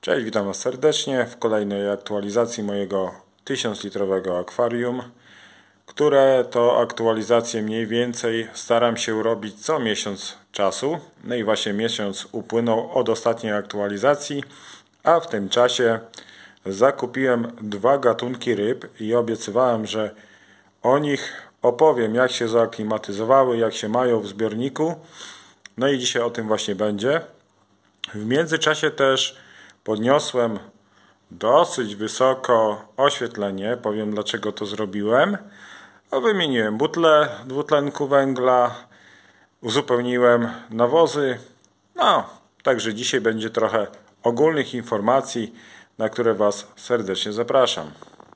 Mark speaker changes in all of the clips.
Speaker 1: Cześć, witam Was serdecznie w kolejnej aktualizacji mojego 1000-litrowego akwarium, które to aktualizacje mniej więcej staram się robić co miesiąc czasu. No i właśnie miesiąc upłynął od ostatniej aktualizacji, a w tym czasie zakupiłem 2 gatunki ryb i obiecywałem, że o nich opowiem, jak się zaaklimatyzowały, jak się mają w zbiorniku. No i dzisiaj o tym właśnie będzie. W międzyczasie też podniosłem dosyć wysoko oświetlenie. Powiem, dlaczego to zrobiłem. Wymieniłem butlę dwutlenku węgla, uzupełniłem nawozy. Także dzisiaj będzie trochę ogólnych informacji, na które Was serdecznie zapraszam.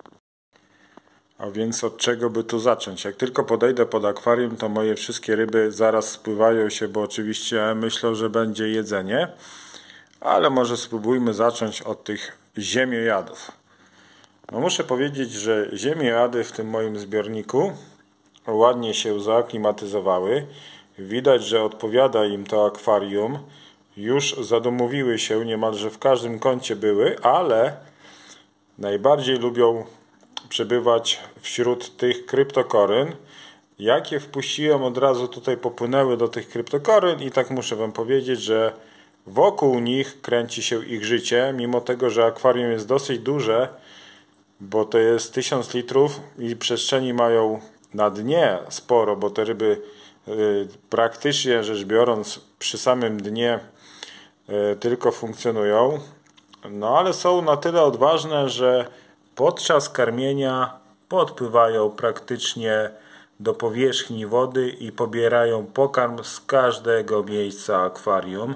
Speaker 1: A więc od czego by tu zacząć? Jak tylko podejdę pod akwarium, to moje wszystkie ryby zaraz spływają się, bo oczywiście myślą, że będzie jedzenie. Ale może spróbujmy zacząć od tych ziemiojadów. Muszę powiedzieć, że ziemiojady w tym moim zbiorniku ładnie się zaaklimatyzowały. Widać, że odpowiada im to akwarium. Już zadomowiły się, niemalże w każdym kącie były, ale najbardziej lubią przebywać wśród tych kryptokoryn. Jak je wpuściłem, od razu tutaj popłynęły do tych kryptokoryn i tak muszę Wam powiedzieć, że wokół nich kręci się ich życie, mimo tego, że akwarium jest dosyć duże, bo to jest 1000 litrów i przestrzeni mają na dnie sporo, bo te ryby praktycznie rzecz biorąc przy samym dnie tylko funkcjonują. Ale są na tyle odważne, że podczas karmienia podpływają praktycznie do powierzchni wody i pobierają pokarm z każdego miejsca akwarium.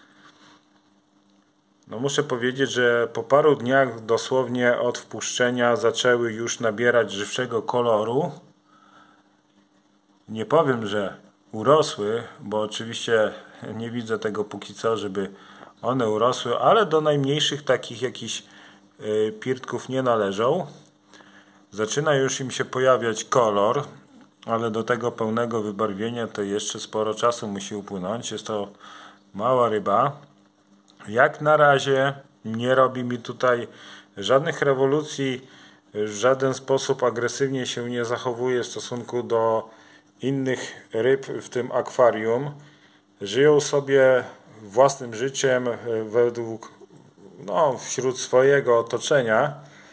Speaker 1: Muszę powiedzieć, że po paru dniach dosłownie od wpuszczenia zaczęły już nabierać żywszego koloru. Nie powiem, że urosły, bo oczywiście nie widzę tego póki co, żeby one urosły, ale do najmniejszych takich jakichś pirtków nie należą. Zaczyna już im się pojawiać kolor, ale do tego pełnego wybarwienia to jeszcze sporo czasu musi upłynąć. Jest to mała ryba. Jak na razie nie robi mi tutaj żadnych rewolucji, w żaden sposób agresywnie się nie zachowuje w stosunku do innych ryb w tym akwarium. Żyją sobie własnym życiem wśród swojego otoczenia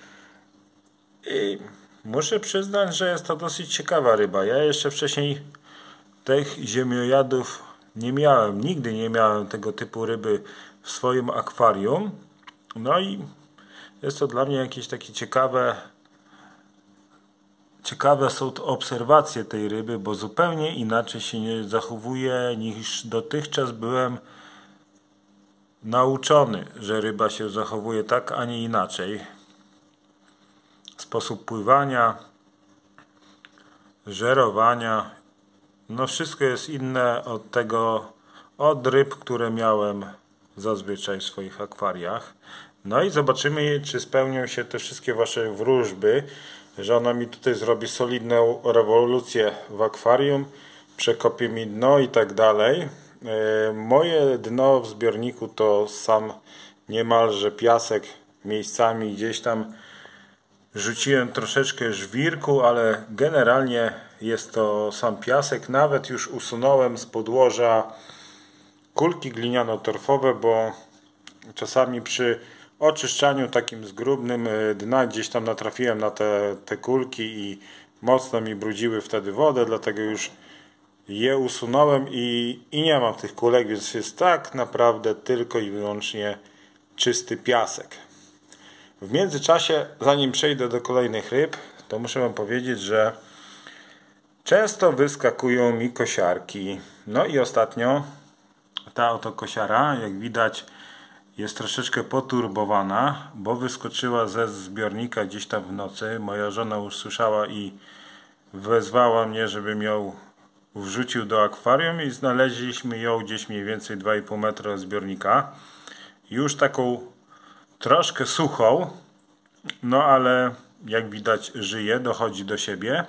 Speaker 1: i muszę przyznać, że jest to dosyć ciekawa ryba. Ja jeszcze wcześniej tych ziemiojadów nie miałem, nigdy nie miałem tego typu ryby w swoim akwarium. I jest to dla mnie jakieś takie ciekawe są to obserwacje tej ryby, bo zupełnie inaczej się nie zachowuje niż dotychczas byłem nauczony, że ryba się zachowuje tak, a nie inaczej. Sposób pływania, żerowania, wszystko jest inne od ryb, które miałem zazwyczaj w swoich akwariach. I zobaczymy, czy spełnią się te wszystkie Wasze wróżby, że ona mi tutaj zrobi solidną rewolucję w akwarium, przekopie mi dno i tak dalej. Moje dno w zbiorniku to sam niemalże piasek, miejscami gdzieś tam rzuciłem troszeczkę żwirku, ale generalnie jest to sam piasek. Nawet już usunąłem z podłoża kulki gliniano-torfowe, bo czasami przy oczyszczaniu takim zgrubnym dna gdzieś tam natrafiłem na te kulki i mocno mi brudziły wtedy wodę, dlatego już je usunąłem i nie mam tych kulek, więc jest tak naprawdę tylko i wyłącznie czysty piasek. W międzyczasie, zanim przejdę do kolejnych ryb, to muszę Wam powiedzieć, że często wyskakują mi kosiarki. I ostatnio ta oto kosiara, jak widać, jest troszeczkę poturbowana, bo wyskoczyła ze zbiornika gdzieś tam w nocy. Moja żona usłyszała i wezwała mnie, żebym ją wrzucił do akwarium i znaleźliśmy ją gdzieś mniej więcej 2,5 metra od zbiornika. Już taką troszkę suchą, ale jak widać żyje, dochodzi do siebie.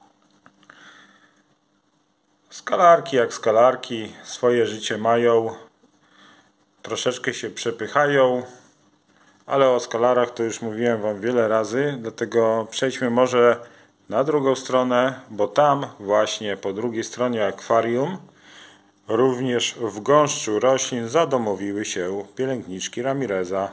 Speaker 1: Skalarki jak skalarki, swoje życie mają, troszeczkę się przepychają, Ale o skalarach to już mówiłem Wam wiele razy, dlatego przejdźmy może na drugą stronę, bo tam właśnie po drugiej stronie akwarium również w gąszczu roślin zadomowiły się pielęgniczki Ramireza.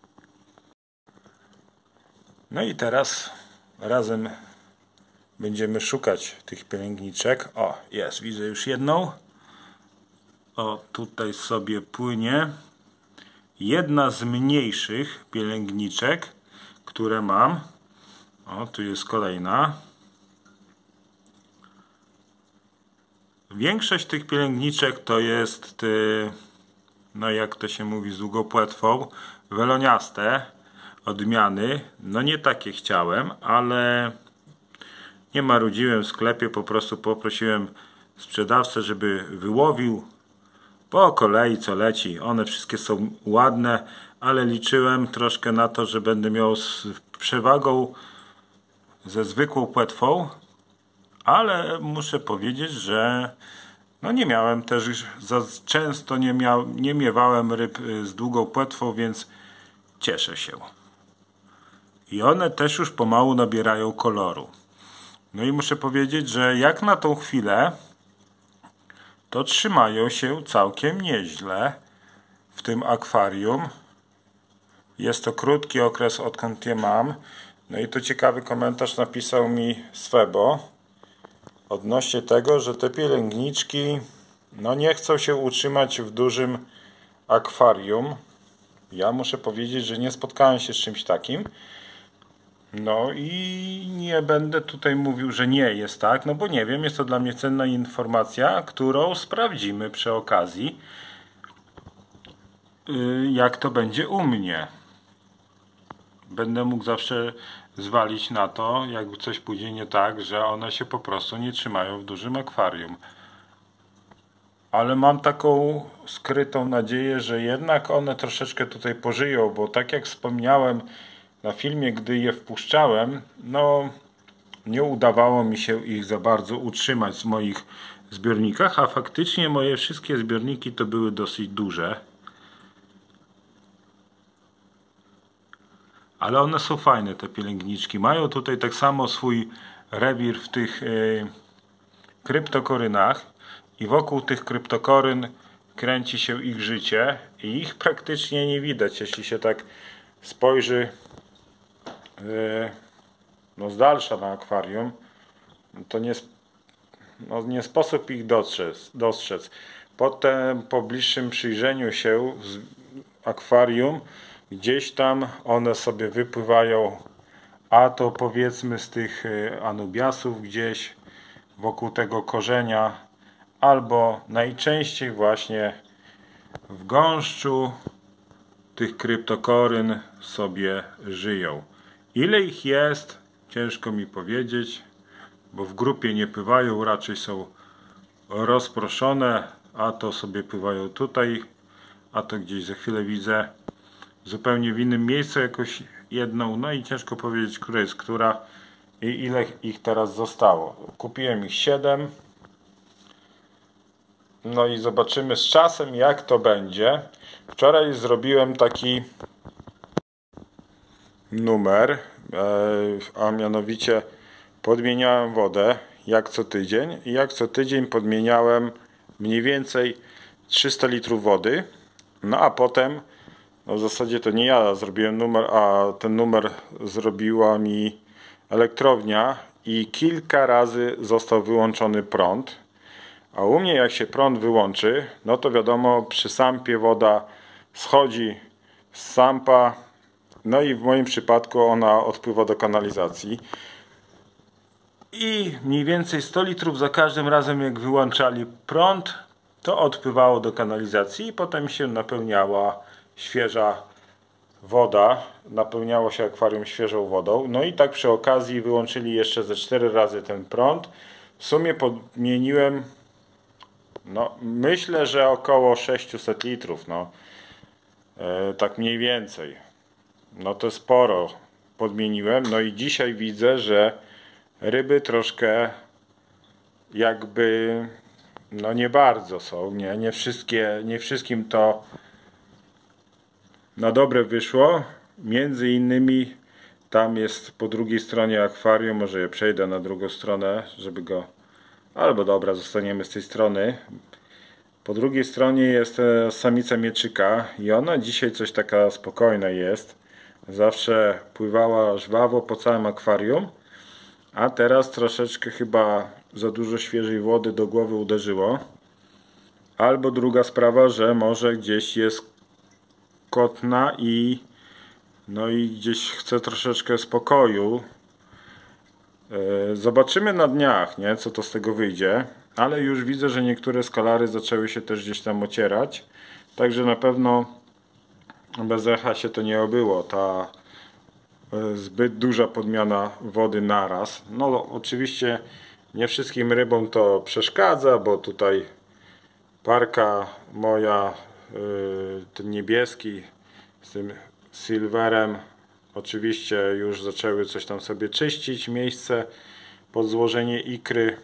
Speaker 1: No i teraz razem będziemy szukać tych pielęgniczek. O, jest, widzę już jedną. O, tutaj sobie płynie. Jedna z mniejszych pielęgniczek, które mam. O, tu jest kolejna. Większość tych pielęgniczek to jest, no jak to się mówi, z długą płetwą, weloniaste odmiany. No nie takie chciałem, ale nie marudziłem w sklepie, po prostu poprosiłem sprzedawcę, żeby wyłowił po kolei co leci. One wszystkie są ładne, ale liczyłem troszkę na to, że będę miał z przewagą ze zwykłą płetwą, ale muszę powiedzieć, że no nie miałem też za często, nie miewałem ryb z długą płetwą, więc cieszę się. I one też już pomału nabierają koloru. No i muszę powiedzieć, że jak na tą chwilę to trzymają się całkiem nieźle w tym akwarium. Jest to krótki okres, odkąd je mam. No i tu ciekawy komentarz napisał mi Swebo odnośnie tego, że te pielęgniczki no nie chcą się utrzymać w dużym akwarium. Ja muszę powiedzieć, że nie spotkałem się z czymś takim. No i nie będę tutaj mówił, że nie jest tak, no bo nie wiem, jest to dla mnie cenna informacja, którą sprawdzimy przy okazji, jak to będzie u mnie. Będę mógł zawsze zwalić na to, jak coś pójdzie nie tak, że one się po prostu nie trzymają w dużym akwarium. Ale mam taką skrytą nadzieję, że jednak one troszeczkę tutaj pożyją, bo tak jak wspomniałem na filmie, gdy je wpuszczałem, no nie udawało mi się ich za bardzo utrzymać w moich zbiornikach, a faktycznie moje wszystkie zbiorniki to były dosyć duże. Ale one są fajne, te pielęgniczki. Mają tutaj tak samo swój rewir w tych kryptokorynach i wokół tych kryptokoryn kręci się ich życie i ich praktycznie nie widać, jeśli się tak spojrzy no z dalsza na akwarium, to nie sposób ich dostrzec. Potem po bliższym przyjrzeniu się z akwarium gdzieś tam one sobie wypływają, a to powiedzmy z tych anubiasów gdzieś wokół tego korzenia, albo najczęściej właśnie w gąszczu tych kryptokoryn sobie żyją. Ile ich jest, ciężko mi powiedzieć, bo w grupie nie pływają, raczej są rozproszone, a to sobie pływają tutaj, a to gdzieś za chwilę widzę zupełnie w innym miejscu jakoś jedną, no i ciężko powiedzieć, która jest która i ile ich teraz zostało. Kupiłem ich 7. No i zobaczymy z czasem, jak to będzie. Wczoraj zrobiłem taki numer, a mianowicie podmieniałem wodę jak co tydzień i jak co tydzień podmieniałem mniej więcej 300 litrów wody. No a potem, no w zasadzie to nie ja zrobiłem numer, a ten numer zrobiła mi elektrownia i kilka razy został wyłączony prąd. A u mnie jak się prąd wyłączy, no to wiadomo, przy sampie woda schodzi z sampa, no i w moim przypadku ona odpływa do kanalizacji. I mniej więcej 100 litrów za każdym razem jak wyłączali prąd, to odpływało do kanalizacji i potem się napełniała świeża woda, napełniało się akwarium świeżą wodą. No i tak przy okazji wyłączyli jeszcze ze 4 razy ten prąd. W sumie podmieniłem, no myślę, że około 600 litrów, no tak mniej więcej. No to sporo podmieniłem. No i dzisiaj widzę, że ryby troszkę jakby no nie bardzo są, nie wszystkim to na dobre wyszło. między innymi tam jest po drugiej stronie akwarium, może ja przejdę na drugą stronę, żeby go... Albo dobra, zostaniemy z tej strony. Po drugiej stronie jest samica mieczyka i ona dzisiaj coś taka spokojna jest. Zawsze pływała żwawo po całym akwarium, a teraz troszeczkę chyba za dużo świeżej wody do głowy uderzyło. Albo druga sprawa, że może gdzieś jest kotna i no i gdzieś chce troszeczkę spokoju. Zobaczymy na dniach, nie, co to z tego wyjdzie, ale już widzę, że niektóre skalary zaczęły się też gdzieś tam ocierać, także na pewno bez echa się to nie obyło, ta zbyt duża podmiana wody naraz. No oczywiście nie wszystkim rybom to przeszkadza, bo tutaj parka moja, ten niebieski z tym silverem, oczywiście już zaczęły coś tam sobie czyścić miejsce pod złożenie ikry.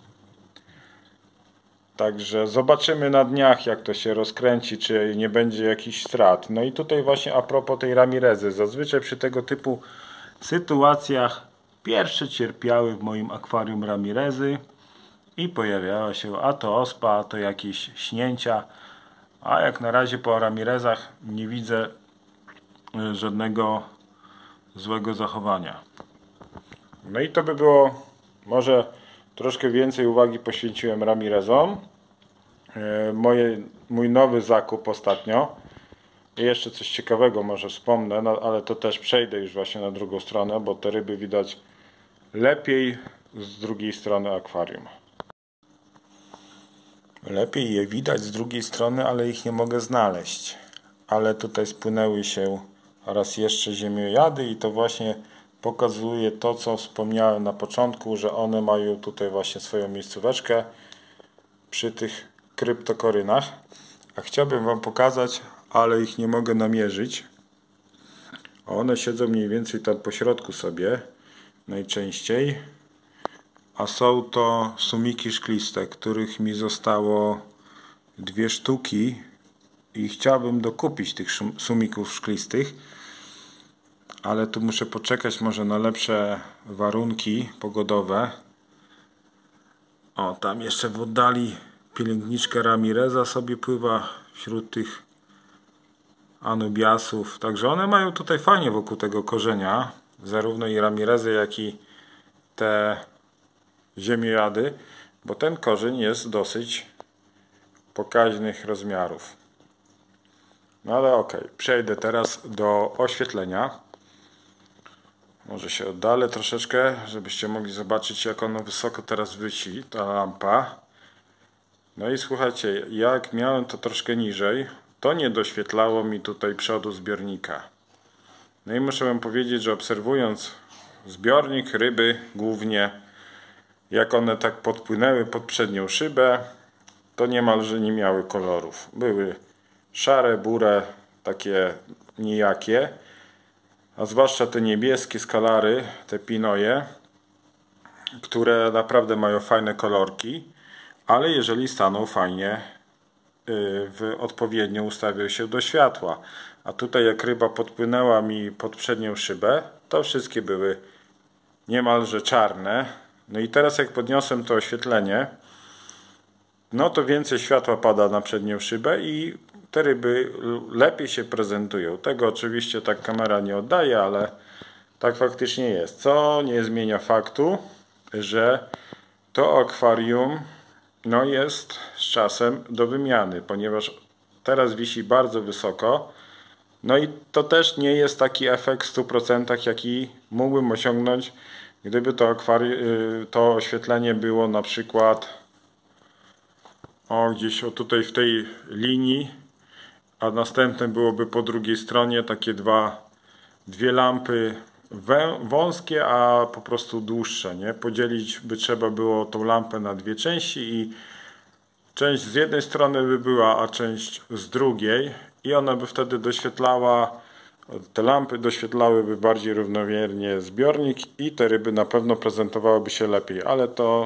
Speaker 1: Także zobaczymy na dniach, jak to się rozkręci, czy nie będzie jakichś strat. No i tutaj właśnie a propos tej ramirezy. Zazwyczaj przy tego typu sytuacjach pierwsze cierpiały w moim akwarium ramirezy i pojawiała się a to ospa, a to jakieś śnięcia. A jak na razie po ramirezach nie widzę żadnego złego zachowania. No i to by było, może troszkę więcej uwagi poświęciłem ramirezom. Mój nowy zakup ostatnio. I jeszcze coś ciekawego może wspomnę, no, ale to też przejdę już właśnie na drugą stronę, bo te ryby widać lepiej z drugiej strony akwarium. Lepiej je widać z drugiej strony, ale ich nie mogę znaleźć. Ale tutaj spłynęły się raz jeszcze ziemiojady i to właśnie pokazuje to, co wspomniałem na początku, że one mają tutaj właśnie swoją miejscóweczkę przy tych kryptokorynach. A chciałbym Wam pokazać, ale ich nie mogę namierzyć. One siedzą mniej więcej tam po środku sobie najczęściej. A są to sumiki szkliste, których mi zostało 2 sztuki i chciałbym dokupić tych sumików szklistych, ale tu muszę poczekać może na lepsze warunki pogodowe. O, tam jeszcze w oddali pielęgniczka ramireza sobie pływa wśród tych anubiasów, także one mają tutaj fajnie wokół tego korzenia, zarówno i ramirezy, jak i te ziemiojady, bo ten korzeń jest dosyć pokaźnych rozmiarów. No ale okej, przejdę teraz do oświetlenia. Może się oddalę troszeczkę, żebyście mogli zobaczyć, jak ono wysoko teraz wisi, ta lampa. No i słuchajcie, jak miałem to troszkę niżej, to nie doświetlało mi tutaj przodu zbiornika. No i muszę Wam powiedzieć, że obserwując zbiornik, ryby głównie, jak one tak podpłynęły pod przednią szybę, to niemalże nie miały kolorów. Były szare, burę, takie nijakie, a zwłaszcza te niebieskie skalary, te pinoje, które naprawdę mają fajne kolorki, ale jeżeli staną fajnie, odpowiednio ustawią się do światła. A tutaj jak ryba podpłynęła mi pod przednią szybę, to wszystkie były niemalże czarne. No i teraz jak podniosłem to oświetlenie, no to więcej światła pada na przednią szybę i te ryby lepiej się prezentują. Tego oczywiście tak kamera nie oddaje, ale tak faktycznie jest. Co nie zmienia faktu, że to akwarium no jest z czasem do wymiany, ponieważ teraz wisi bardzo wysoko. No i to też nie jest taki efekt w 100%, jaki mógłbym osiągnąć, gdyby to oświetlenie było na przykład gdzieś tutaj w tej linii, a następne byłoby po drugiej stronie takie dwie lampy wąskie, a po prostu dłuższe, nie? Podzielić by trzeba było tą lampę na 2 części i część z jednej strony by była, a część z drugiej i ona by wtedy doświetlała, te lampy doświetlałyby bardziej równomiernie zbiornik i te ryby na pewno prezentowałyby się lepiej, ale to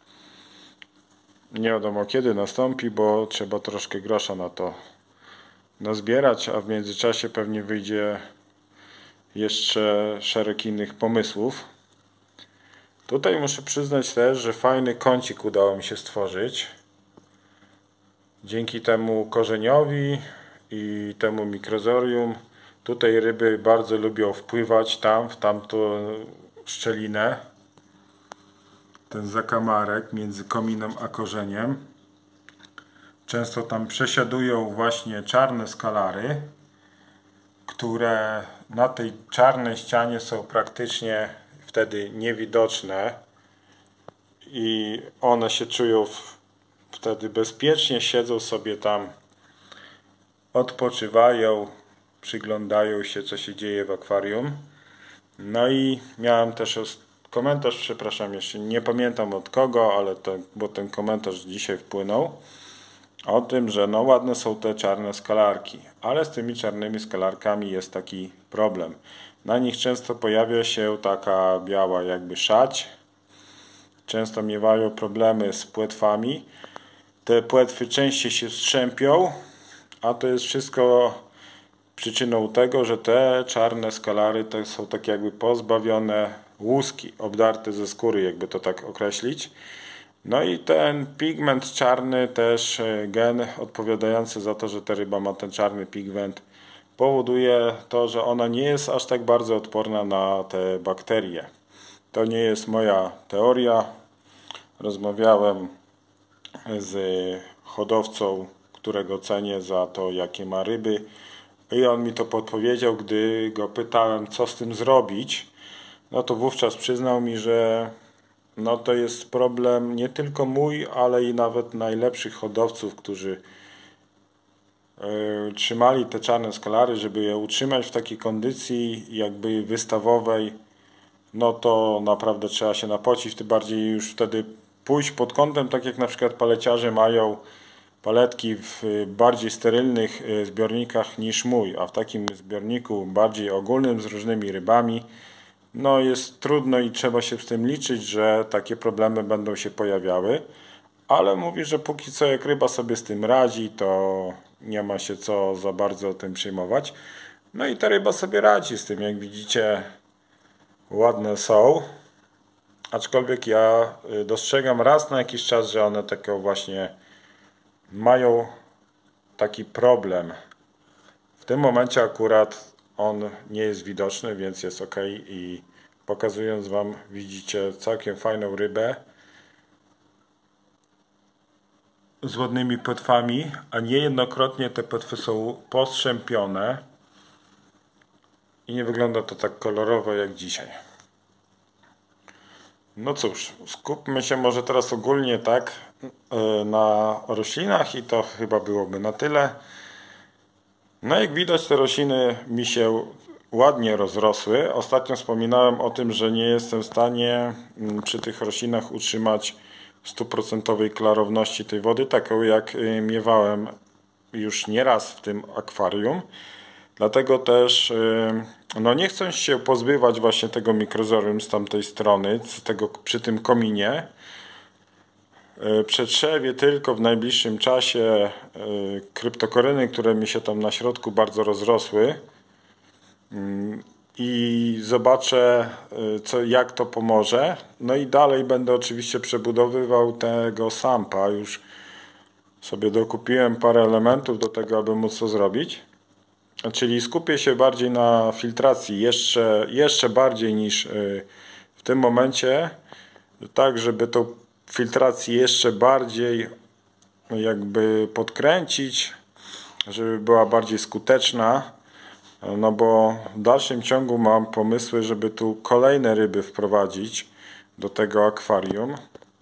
Speaker 1: nie wiadomo kiedy nastąpi, bo trzeba troszkę grosza na to nazbierać, a w międzyczasie pewnie wyjdzie jeszcze szereg innych pomysłów. Tutaj muszę przyznać też, że fajny kącik udało mi się stworzyć. Dzięki temu korzeniowi i temu mikrozorium tutaj ryby bardzo lubią wpływać tam, w tamtą szczelinę. Ten zakamarek między kominem a korzeniem. Często tam przesiadują właśnie czarne skalary, które na tej czarnej ścianie są praktycznie wtedy niewidoczne i one się czują wtedy bezpiecznie, siedzą sobie tam, odpoczywają, przyglądają się, co się dzieje w akwarium. No i miałem też komentarz, przepraszam, jeszcze nie pamiętam od kogo, ale bo ten komentarz dzisiaj wpłynął, o tym, że no ładne są te czarne skalarki, ale z tymi czarnymi skalarkami jest taki problem. Na nich często pojawia się taka biała jakby szać. Często miewają problemy z płetwami. Te płetwy częściej się strzępią, a to jest wszystko przyczyną tego, że te czarne skalary to są tak jakby pozbawione łuski, obdarte ze skóry, jakby to tak określić. No i ten pigment czarny, też gen odpowiadający za to, że ta ryba ma ten czarny pigment, powoduje to, że ona nie jest aż tak bardzo odporna na te bakterie. To nie jest moja teoria. Rozmawiałem z hodowcą, którego cenię za to, jakie ma ryby, i on mi to podpowiedział, gdy go pytałem, co z tym zrobić. No to wówczas przyznał mi, że no to jest problem nie tylko mój, ale i nawet najlepszych hodowców, którzy trzymali te czarne skalary, żeby je utrzymać w takiej kondycji jakby wystawowej. No to naprawdę trzeba się napocić, tym bardziej już wtedy pójść pod kątem, tak jak na przykład paleciarze mają paletki w bardziej sterylnych zbiornikach niż mój, a w takim zbiorniku bardziej ogólnym z różnymi rybami no jest trudno i trzeba się z tym liczyć, że takie problemy będą się pojawiały, ale mówi, że póki co jak ryba sobie z tym radzi, to nie ma się co za bardzo tym przejmować. No i ta ryba sobie radzi z tym, jak widzicie, ładne są, aczkolwiek ja dostrzegam raz na jakiś czas, że one taką właśnie mają taki problem. W tym momencie akurat on nie jest widoczny, więc jest ok i pokazując Wam, widzicie całkiem fajną rybę z ładnymi płetwami, a niejednokrotnie te płetwy są postrzępione i nie wygląda to tak kolorowo jak dzisiaj. No cóż, skupmy się może teraz ogólnie tak na roślinach i to chyba byłoby na tyle. No jak widać, te rośliny mi się ładnie rozrosły. Ostatnio wspominałem o tym, że nie jestem w stanie przy tych roślinach utrzymać 100% klarowności tej wody, taką jak miewałem już nieraz w tym akwarium. Dlatego też no nie chcę się pozbywać właśnie tego mikrozorium z tamtej strony, przy tym kominie. Przetrzewię tylko w najbliższym czasie kryptokoryny, które mi się tam na środku bardzo rozrosły i zobaczę jak to pomoże. No i dalej będę oczywiście przebudowywał tego sampa. Już sobie dokupiłem parę elementów do tego, aby móc to zrobić. Czyli skupię się bardziej na filtracji, jeszcze bardziej niż w tym momencie, tak żeby tą filtrację jeszcze bardziej jakby podkręcić, żeby była bardziej skuteczna, no bo w dalszym ciągu mam pomysły, żeby tu kolejne ryby wprowadzić do tego akwarium.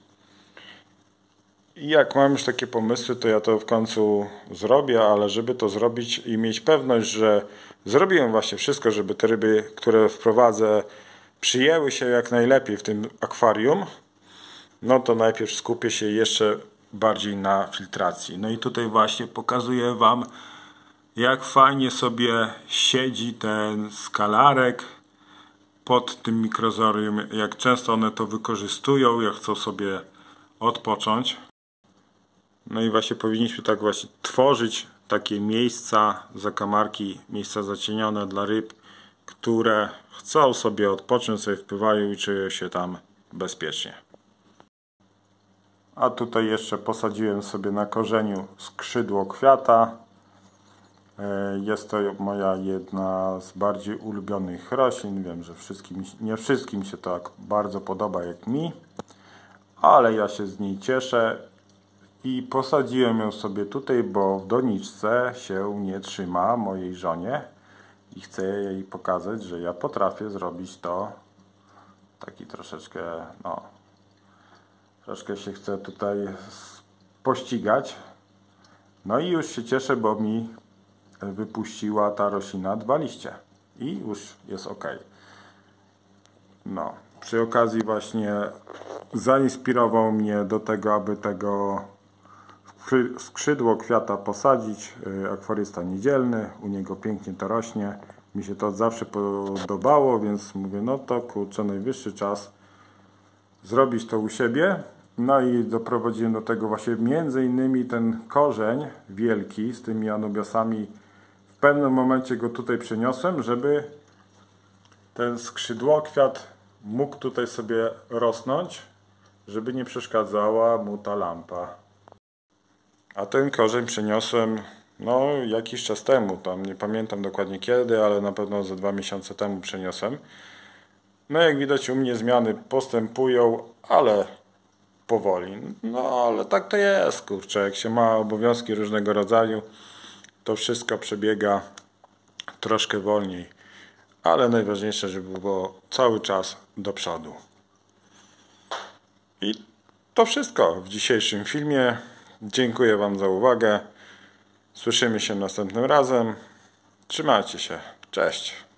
Speaker 1: I jak mam już takie pomysły, to ja to w końcu zrobię, ale żeby to zrobić i mieć pewność, że zrobiłem właśnie wszystko, żeby te ryby, które wprowadzę, przyjęły się jak najlepiej w tym akwarium, no to najpierw skupię się jeszcze bardziej na filtracji. No i tutaj właśnie pokazuję Wam, jak fajnie sobie siedzi ten skalarek pod tym mikrozorium, jak często one to wykorzystują, jak chcą sobie odpocząć. No i właśnie powinniśmy tak właśnie tworzyć takie miejsca, zakamarki, miejsca zacienione dla ryb, które chcą sobie odpocząć, sobie wpływają i czują się tam bezpiecznie. A tutaj jeszcze posadziłem sobie na korzeniu skrzydło kwiata. Jest to moja jedna z bardziej ulubionych roślin. Wiem, że nie wszystkim się to tak bardzo podoba jak mi, ale ja się z niej cieszę i posadziłem ją sobie tutaj, bo w doniczce się nie trzyma mojej żonie i chcę jej pokazać, że ja potrafię zrobić to taki troszeczkę, troszkę się chcę tutaj pościgać. No i już się cieszę, bo mi wypuściła ta roślina 2 liście i już jest ok. Przy okazji właśnie zainspirował mnie do tego, aby tego skrzydło kwiata posadzić akwarysta niedzielny. U niego pięknie to rośnie. Mi się to od zawsze podobało, więc mówię, no to kurczę, najwyższy czas zrobić to u siebie. No i doprowadziłem do tego właśnie między innymi ten korzeń wielki z tymi anubiasami. W pewnym momencie go tutaj przeniosłem, żeby ten skrzydłokwiat mógł tutaj sobie rosnąć, żeby nie przeszkadzała mu ta lampa. A ten korzeń przeniosłem jakiś czas temu, tam nie pamiętam dokładnie kiedy, ale na pewno za 2 miesiące temu przeniosłem. No jak widać u mnie zmiany postępują, ale powoli. No ale tak to jest, kurczę, jak się ma obowiązki różnego rodzaju, to wszystko przebiega troszkę wolniej. Ale najważniejsze, żeby było cały czas do przodu. I to wszystko w dzisiejszym filmie. Dziękuję Wam za uwagę. Słyszymy się następnym razem. Trzymajcie się. Cześć.